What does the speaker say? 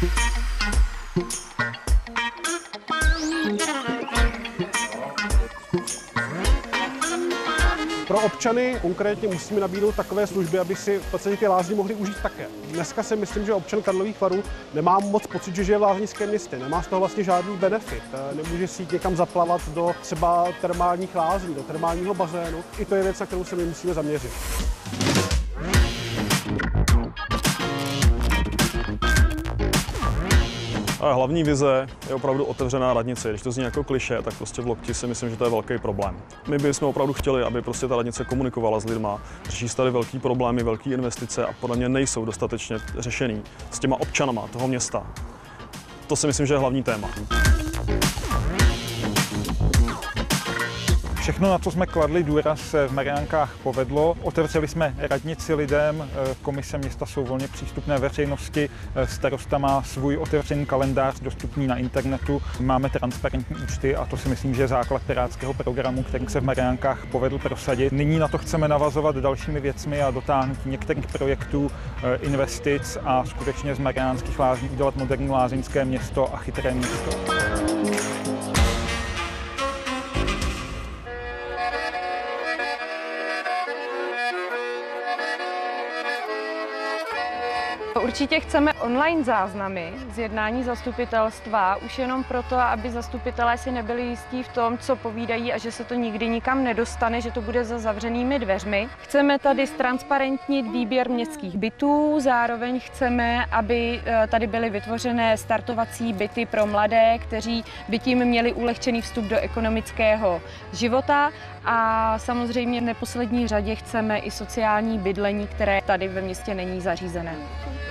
Pro občany konkrétně musíme nabídnout takové služby, aby si pacienti ty lázně mohli užít také. Dneska si myslím, že občan Karlových Varů nemá moc pocit, že žije v lázeňském městě. Nemá z toho vlastně žádný benefit. Nemůže si jít někam zaplavat do třeba termálních lázní, do termálního bazénu. I to je věc, na kterou se my musíme zaměřit. A hlavní vize je opravdu otevřená radnice. Když to zní jako klišé, tak prostě v Lokti si myslím, že to je velký problém. My bychom opravdu chtěli, aby prostě ta radnice komunikovala s lidma, řeší se tady velký problémy, velké investice a podle mě nejsou dostatečně řešený s těma občanama toho města. To si myslím, že je hlavní téma. Všechno, na co jsme kladli důraz, se v Mariánkách povedlo. Otevřeli jsme radnici lidem, komise města jsou volně přístupné veřejnosti, starosta má svůj otevřený kalendář dostupný na internetu, máme transparentní účty a to si myslím, že je základ pirátského programu, který se v Mariánkách povedl prosadit. Nyní na to chceme navazovat dalšími věcmi a dotáhnout některých projektů, investic a skutečně z Mariánských lázní udělat moderní lázeňské město a chytré město. Určitě chceme online záznamy z jednání zastupitelstva, už jenom proto, aby zastupitelé si nebyli jistí v tom, co povídají a že se to nikdy nikam nedostane, že to bude za zavřenými dveřmi. Chceme tady ztransparentnit výběr městských bytů, zároveň chceme, aby tady byly vytvořené startovací byty pro mladé, kteří by tím měli ulehčený vstup do ekonomického života a samozřejmě v neposlední řadě chceme i sociální bydlení, které tady ve městě není zařízené.